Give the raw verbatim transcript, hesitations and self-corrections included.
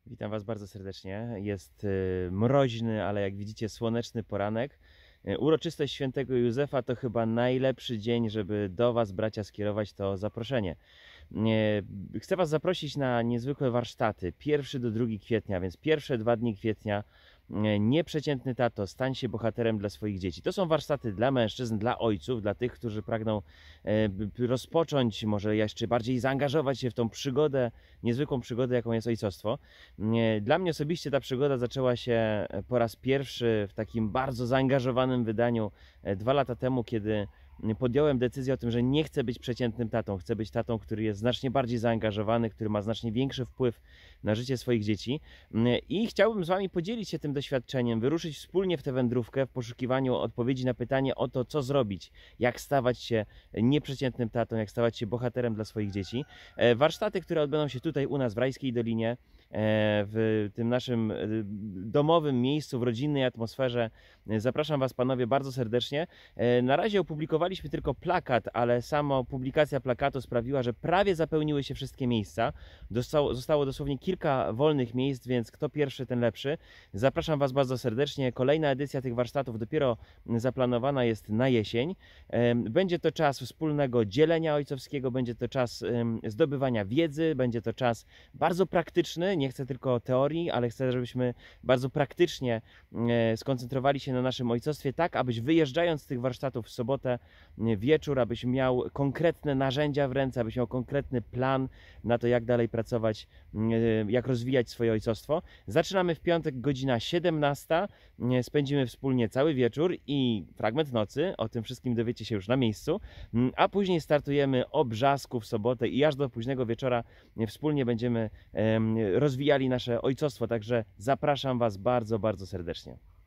Witam Was bardzo serdecznie. Jest y, mroźny, ale jak widzicie słoneczny poranek. Y, Uroczystość świętego Józefa to chyba najlepszy dzień, żeby do Was, bracia, skierować to zaproszenie. Y, Chcę Was zaprosić na niezwykłe warsztaty. Pierwszy do drugiego kwietnia, więc pierwsze dwa dni kwietnia. y, Nieprzeciętny tato, stań się bohaterem dla swoich dzieci. To są warsztaty dla mężczyzn, dla ojców, dla tych, którzy pragną y, b- rozpocząć, może jeszcze bardziej zaangażować się w tą przygodę, niezwykłą przygodę, jaką jest ojcostwo. Nie, Dla mnie osobiście ta przygoda zaczęła się po raz pierwszy w takim bardzo zaangażowanym wydaniu e, dwa lata temu, kiedy podjąłem decyzję o tym, że nie chcę być przeciętnym tatą. Chcę być tatą, który jest znacznie bardziej zaangażowany, który ma znacznie większy wpływ na życie swoich dzieci. I chciałbym z Wami podzielić się tym doświadczeniem, wyruszyć wspólnie w tę wędrówkę w poszukiwaniu odpowiedzi na pytanie o to, co zrobić, jak stawać się nieprzeciętnym tatą, jak stawać się bohaterem dla swoich dzieci. E, Warsztaty, które odbędą się tutaj u nas w Rajskiej Dolinie, e, w tym naszym e, domowym miejscu, w rodzinnej atmosferze. E, Zapraszam Was, panowie, bardzo serdecznie. E, Na razie opublikowaliśmy tylko plakat, ale sama publikacja plakatu sprawiła, że prawie zapełniły się wszystkie miejsca. Dostało, zostało dosłownie kilka wolnych miejsc, więc kto pierwszy, ten lepszy. Zapraszam Was bardzo serdecznie. Kolejna edycja tych warsztatów dopiero zaplanowana jest na jesień. E, Będzie to czas wspólnego dzielenia ojcowskiego, będzie to czas em, zdobywania wiedzy, będzie to czas bardzo praktyczny. Nie chcę tylko teorii, ale chcę, żebyśmy bardzo praktycznie e, skoncentrowali się na naszym ojcostwie, tak abyś wyjeżdżając z tych warsztatów w sobotę e, wieczór, abyś miał konkretne narzędzia w ręce, abyś miał konkretny plan na to, jak dalej pracować, e, jak rozwijać swoje ojcostwo. Zaczynamy w piątek, godzina siedemnasta. E, Spędzimy wspólnie cały wieczór i fragment nocy. O tym wszystkim dowiecie się już na miejscu. Mm, A później startujemy o brzasku w sobotę i aż do późnego wieczora e, wspólnie będziemy em, rozwijali nasze ojcostwo. Także zapraszam Was bardzo, bardzo serdecznie.